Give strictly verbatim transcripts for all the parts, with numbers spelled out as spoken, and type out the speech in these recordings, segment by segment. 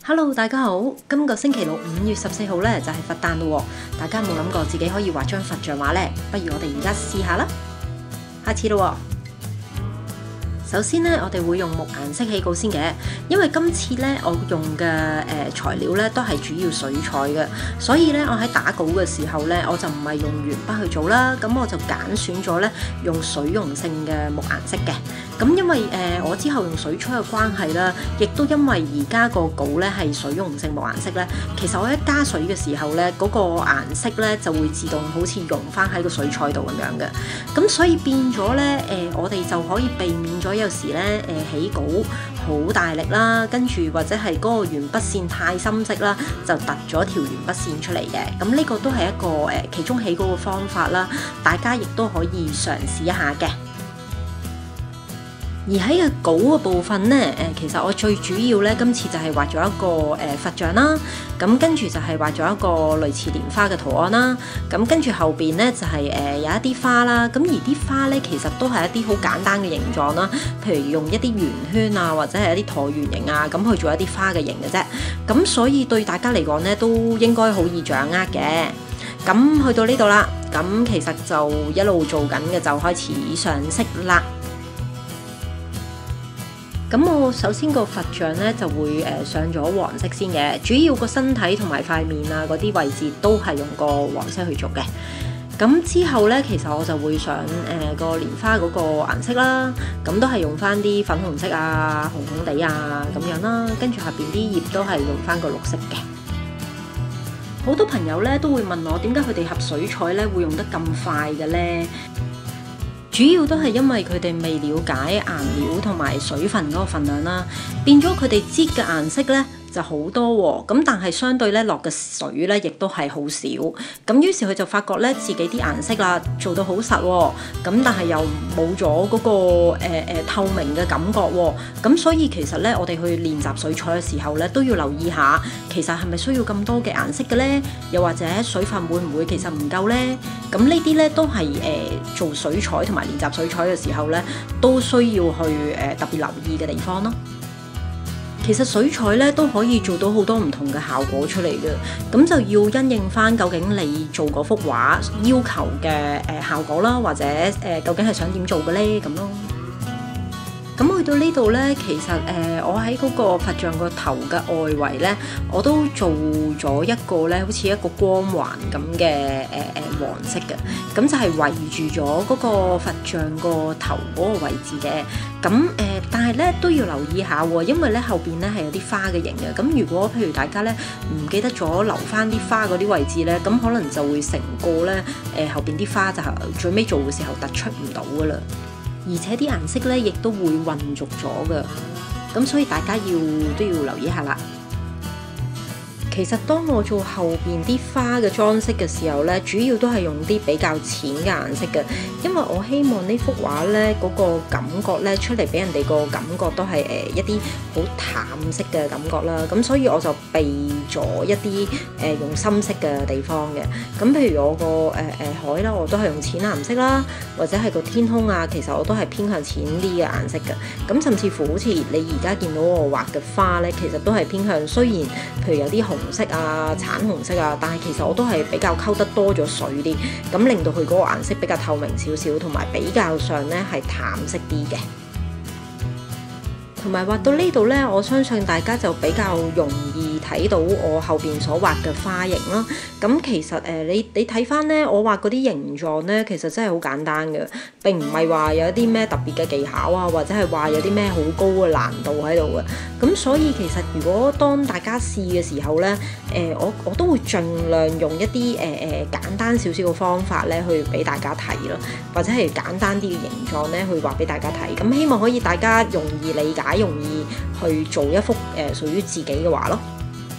Hello， 大家好。今個星期六五月十四號咧就係佛誕咯，大家有冇諗過自己可以畫張佛像畫呢？不如我哋而家試下啦，開始咯。首先咧，我哋會用木顏色起稿先嘅，因為今次咧我用嘅誒、呃、材料咧都係主要水彩嘅，所以咧我喺打稿嘅時候咧，我就唔係用鉛筆去做啦，咁我就揀選咗咧用水溶性嘅木顏色嘅。咁因為誒、呃、我之後用水彩嘅關係啦，亦都因為而家個稿咧係水溶性木顏色咧，其實我一加水嘅時候咧，嗰、那個顏色咧就會自動好似溶翻喺個水彩度咁樣嘅。咁所以變咗咧誒，我哋就可以避免咗有時咧誒、呃、起稿好大力啦，跟住或者係嗰個鉛筆線太深色啦，就突咗條鉛筆線出嚟嘅。咁呢個都係一個誒、呃、其中起稿嘅方法啦，大家亦都可以嘗試一下嘅。而喺個稿嘅部分咧，誒其實我最主要咧今次就係畫咗一個誒、呃、佛像啦，咁跟住就係畫咗一個類似蓮花嘅圖案啦，咁跟住後邊咧就係、是、誒、呃、有一啲花啦，咁而啲花咧其實都係一啲好簡單嘅形狀啦，譬如用一啲圓圈啊，或者係一啲橢圓形啊，咁去做一啲花嘅形嘅啫，咁所以對大家嚟講咧都應該好易掌握嘅。咁去到呢度啦，咁其實就一路做緊嘅就開始上色啦。咁我首先個佛像咧就會誒、呃、上咗黃色先嘅，主要個身體同埋塊面啊嗰啲位置都係用個黃色去做嘅。咁之後咧，其實我就會上誒、呃、個蓮花嗰個顏色啦，咁都係用翻啲粉紅色啊、紅紅地啊咁樣啦，跟住下邊啲葉都係用翻個綠色嘅。好多朋友咧都會問我點解佢哋合水彩咧會用得咁快嘅咧？主要都係因為佢哋未了解顏料同埋水分嗰個份量啦，變咗佢哋擠嘅顏色咧就好多喎，咁但係相對咧落嘅水咧亦都係好少，咁於是佢就發覺咧自己啲顏色啦做到好實喎，咁但係又冇咗嗰個誒誒、呃、透明嘅感覺喎，咁所以其實咧我哋去練習水彩嘅時候咧都要留意下，其實係咪需要咁多嘅顏色嘅咧？又或者水分會唔會其實唔夠咧？咁呢啲咧都係誒、呃、做水彩同埋練習水彩嘅時候咧都需要去誒、呃、特別留意嘅地方咯。其實水彩咧都可以做到好多唔同嘅效果出嚟嘅，咁就要因應翻究竟你做嗰幅畫要求嘅誒、呃、效果啦，或者誒、呃、究竟係想點做嘅咧咁咯。咁去到呢度咧，其實誒、呃、我喺嗰個佛像個頭嘅外圍咧，我都做咗一個咧，好似一個光環咁嘅誒誒黃色嘅，咁就係圍住咗嗰個佛像個頭嗰個位置嘅。咁誒、呃，但係咧都要留意下喎，因為咧後邊咧係有啲花嘅形嘅。咁如果譬如大家咧唔記得咗留翻啲花嗰啲位置咧，咁可能就會成個咧誒、呃、後邊啲花就係最尾做嘅時候突出唔到噶啦。而且啲顏色咧亦都會混濁咗嘅，咁所以大家要都要留意下啦。其實當我做後邊啲花嘅裝飾嘅時候咧，主要都係用啲比較淺嘅顏色嘅，因為我希望呢幅畫咧嗰個感覺咧出嚟俾人哋個感覺都係誒一啲好淡色嘅感覺啦。咁所以我就避咗一啲誒、呃、用深色嘅地方嘅。咁譬如我個誒誒海啦，我都係用淺藍色啦，或者係個天空啊，其實我都係偏向淺啲嘅顏色嘅。咁甚至乎好似你而家見到我畫嘅花咧，其實都係偏向，雖然譬如有啲紅色啊、橙紅色啊，但係其實我都係比較溝得多咗水啲，咁令到佢嗰個顏色比較透明少少，同埋比較上咧係淡色啲嘅。同埋畫到呢度咧，我相信大家就比較容易睇到我後邊所畫嘅花型啦。咁其實誒、呃，你你睇翻咧，我畫嗰啲形狀咧，其實真係好簡單嘅，並唔係話有啲咩特別嘅技巧啊，或者係話有啲咩好高嘅難度喺度嘅。咁所以其實如果當大家試嘅時候咧，誒、呃、我我都會盡量用一啲誒誒簡單少少嘅方法咧，去俾大家睇咯，或者係簡單啲嘅形狀咧，去畫俾大家睇。咁希望可以大家容易理解，容易去做一幅誒、呃、屬於自己嘅畫咯。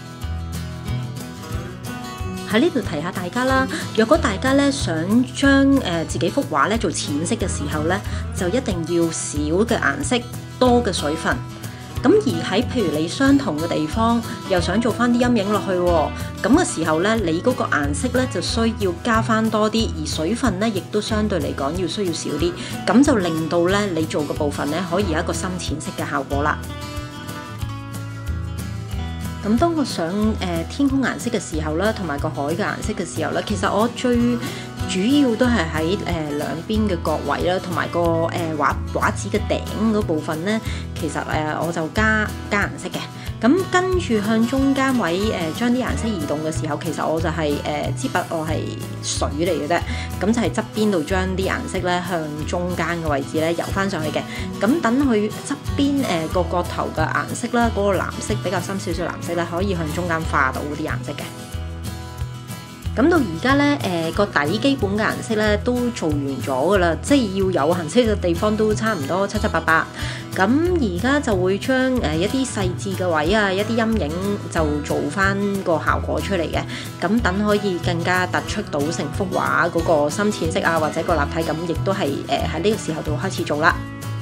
喺呢度提下大家啦，若果大家咧想將誒、呃、自己幅畫咧做淺色嘅時候咧，就一定要少嘅顏色，多嘅水分。咁而喺譬如你相同嘅地方，又想做翻啲陰影落去喎，咁嘅時候咧，你嗰個顏色咧就需要加翻多啲，而水分咧亦都相對嚟講要需要少啲，咁就令到咧你做嘅部分咧可以有一個深淺色嘅效果啦。 咁當我上誒、呃、天空顏色嘅時候啦，同埋個海嘅顏色嘅時候咧，其實我最主要都係喺誒兩邊嘅角位啦，同埋個誒、呃、畫畫紙嘅頂嗰部分咧，其實誒、呃、我就加加顏色嘅。咁跟住向中間位誒、呃、將啲顏色移動嘅時候，其實我就係誒支筆我係水嚟嘅啫，咁就係側邊度將啲顏色咧向中間嘅位置咧游翻上去嘅。咁等佢側邊誒個角頭嘅顏色啦，嗰、那個藍色比較深少少藍色咧，可以向中間化到啲顏色嘅。咁到而家咧，誒、呃、個底基本嘅顏色咧都做完咗噶啦，即係要有顏色嘅地方都差唔多七七八八。咁而家就會將誒、呃、一啲細緻嘅位啊，一啲陰影就做翻個效果出嚟嘅。咁等可以更加突出到成幅畫嗰個深淺色啊，或者個立體感，亦都係誒喺呢個時候度開始做啦。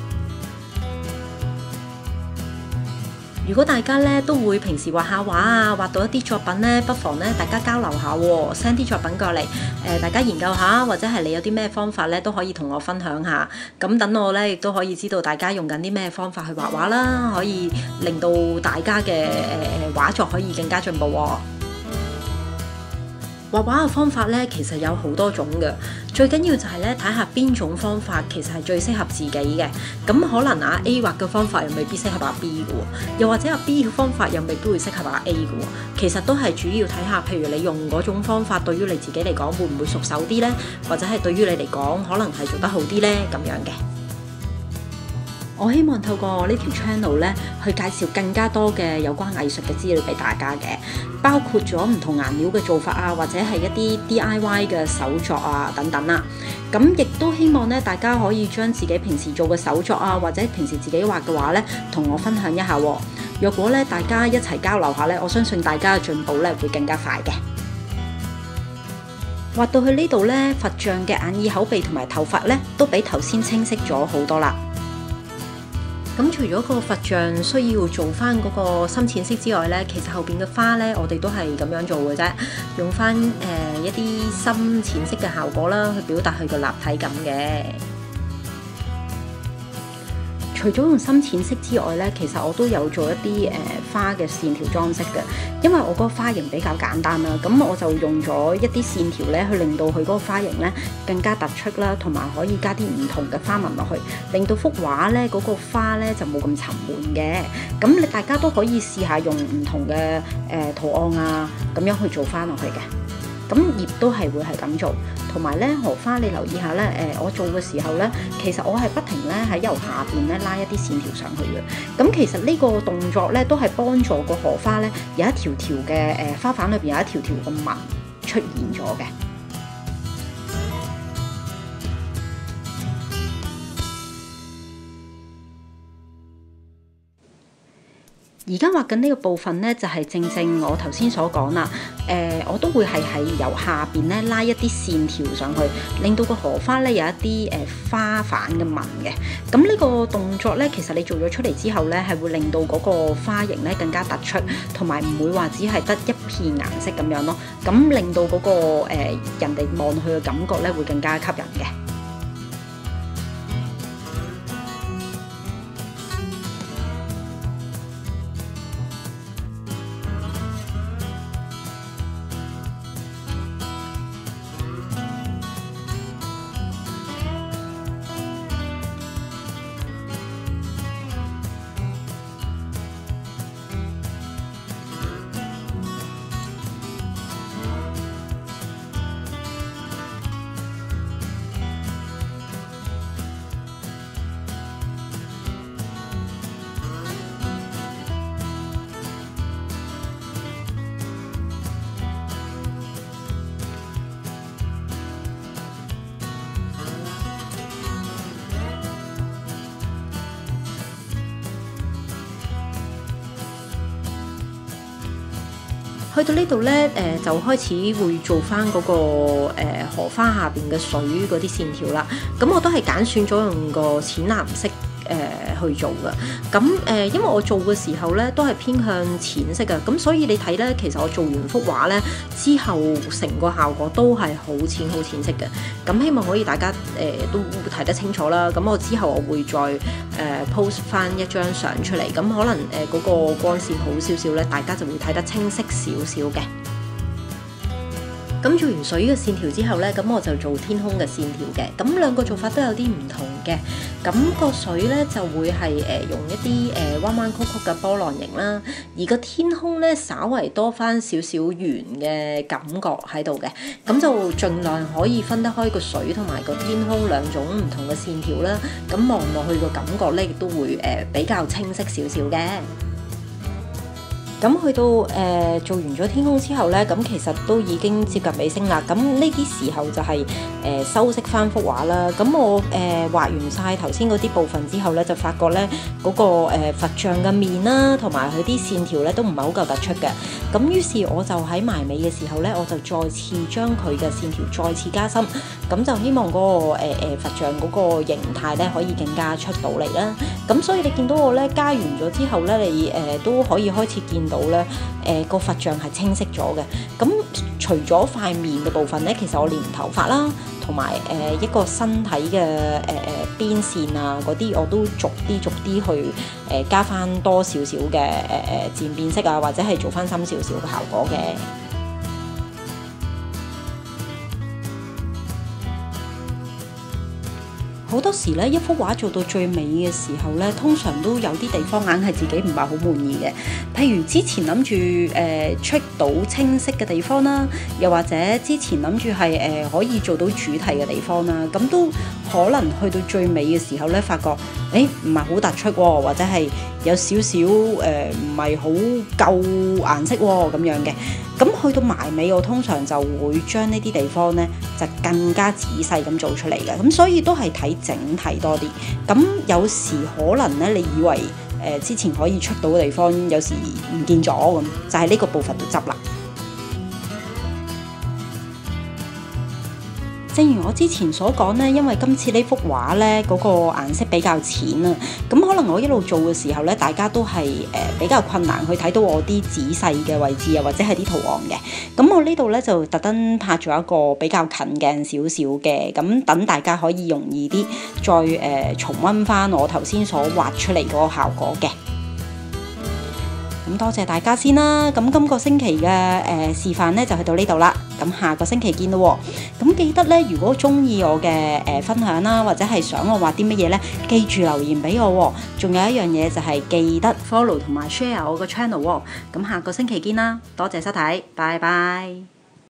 如果大家咧都會平時畫下畫啊，畫到一啲作品咧，不妨咧大家交流下喎 ，send 啲作品過嚟，誒、呃、大家研究下，或者係你有啲咩方法咧，都可以同我分享下。咁等我咧亦都可以知道大家用緊啲咩方法去畫畫啦，可以令到大家嘅誒畫作可以更加進步喎。畫畫嘅方法咧，其實有好多種嘅，最緊要就係咧睇下邊種方法其實係最適合自己嘅。咁可能阿 A 畫嘅方法又未必適合阿 B 嘅喎，又或者阿 B 嘅方法又未必會適合阿 A 嘅喎。其實都係主要睇下，譬如你用嗰種方法對於你自己嚟講會唔會熟手啲咧，或者係對於你嚟講可能係做得好啲咧咁樣嘅。我希望透過呢條 channel 咧，去介紹更加多嘅有關藝術嘅資料俾大家嘅，包括咗唔同顏料嘅做法啊，或者係一啲 D I Y 嘅手作啊等等啦。咁亦都希望咧，大家可以將自己平時做嘅手作啊，或者平時自己畫嘅畫咧，同我分享一下喎。若果咧大家一齊交流下咧，我相信大家嘅進步咧會更加快嘅。畫到去呢度咧，佛像嘅眼耳口鼻同埋頭髮咧，都比頭先清晰咗好多啦。咁除咗個佛像需要做翻嗰個深淺色之外咧，其實後邊嘅花咧，我哋都係咁樣做嘅啫，用翻誒、呃、一啲深淺色嘅效果啦，去表達佢個立體感嘅。除咗用深淺色之外咧，其實我都有做一啲誒、呃、花嘅線條裝飾嘅，因為我嗰個花型比較簡單啦，咁我就用咗一啲線條咧，去令到佢嗰個花型咧更加突出啦，同埋可以加啲唔同嘅花紋落去，令到幅畫咧嗰個花咧就冇咁沉悶嘅。咁你大家都可以試下用唔同嘅誒、呃、圖案啊，咁樣去做翻落去嘅。咁葉都係會係咁做，同埋咧荷花你留意下咧，誒、呃、我做嘅時候咧，其實我係不停咧喺由下邊咧拉一啲線條上去嘅。咁其實呢個動作咧都係幫助個荷花咧有一條條嘅誒花瓣裏邊有一條條嘅紋出現咗嘅。而家畫緊呢個部分咧，就係、是、正正我頭先所講啦。誒、呃，我都會係喺由下邊咧拉一啲線條上去，令到個荷花咧有一啲誒、呃、花瓣嘅紋嘅。咁呢個動作咧，其實你做咗出嚟之後咧，係會令到嗰個花型咧更加突出，同埋唔會話只係得一片顏色咁樣咯。咁令到嗰、那個誒、呃、人哋望佢嘅感覺咧會更加吸引嘅。去到呢度咧，誒、呃、就開始會做翻嗰、那個誒、呃、荷花下邊嘅水嗰啲線條啦。咁我都係揀選咗用個淺藍色誒去做嘅。咁誒、呃，因為我做嘅時候咧都係偏向淺色嘅，咁所以你睇咧，其實我做完幅畫咧之後，成個效果都係好淺好淺色嘅。咁希望可以大家誒、呃、都睇得清楚啦。咁我之後我會再誒、呃、post 翻一張相出嚟，咁可能誒嗰、呃那個光線好少少咧，大家就會睇得清晰少少嘅。咁做完水嘅線條之後呢，咁我就做天空嘅線條嘅。咁兩個做法都有啲唔同嘅。咁、個水呢，就會係誒、呃、用一啲誒、呃、彎彎曲曲嘅波浪形啦，而個天空呢，稍為多翻少少圓嘅感覺喺度嘅。咁就盡量可以分得開個水同埋個天空兩種唔同嘅線條啦。咁望落去個感覺呢，亦都會誒、呃、比較清晰少少嘅。咁去到誒、呃、做完咗天空之後咧，咁其實都已經接近尾聲啦。咁呢啲時候就係、是、誒、呃、修飾翻幅畫啦。咁我誒、呃、畫完晒頭先嗰啲部分之後咧，就發覺咧嗰、那個、呃、佛像嘅面啦，同埋佢啲線條咧都唔係好夠突出嘅。咁於是我就喺埋尾嘅時候咧，我就再次將佢嘅線條再次加深，咁就希望嗰、那個誒誒、呃、佛像嗰個形態咧可以更加出到嚟啦。咁所以你見到我咧加完咗之後咧，你誒、呃、都可以開始見到咧，誒個佛像係清晰咗嘅。咁除咗塊面嘅部分咧，其實我連頭髮啦，同埋誒一個身體嘅誒誒邊線啊嗰啲，我都逐啲逐啲去誒、呃、加翻多少少嘅誒誒漸變色啊，或者係做翻深少少嘅效果嘅。好多時咧，一幅畫做到最尾嘅時候咧，通常都有啲地方硬係自己唔係好滿意嘅。譬如之前諗住誒出到清晰嘅地方啦，又或者之前諗住係誒可以做到主題嘅地方啦，咁都可能去到最尾嘅時候咧，發覺誒唔係好突出喎，或者係有少少誒唔係好夠顏色喎咁樣嘅。咁去到埋尾，我通常就會將呢啲地方咧就更加仔細咁做出嚟嘅。咁所以都係睇整體多啲。咁有時可能咧，你以為誒、呃、之前可以出到嘅地方，有時唔見咗咁，就係、是、呢個部分就執啦。正如我之前所講咧，因為今次呢幅畫咧嗰個顏色比較淺啊，咁可能我一路做嘅時候咧，大家都係誒比較困難去睇到我啲仔細嘅位置啊，或者係啲圖案嘅。咁我呢度咧就特登拍咗一個比較近鏡少少嘅，咁等大家可以容易啲再誒、呃、重溫翻我頭先所畫出嚟嗰個效果嘅。咁多謝大家先啦，咁今個星期嘅誒、呃、示範咧就去到呢度啦，咁下個星期見咯喎。咁記得咧，如果中意我嘅誒、呃、分享啦，或者係想我畫啲乜嘢咧，記住留言俾我喎。仲有一樣嘢就係記得 follow 同埋 share 我個 channel 喎。咁下個星期見啦，多謝收睇，拜拜。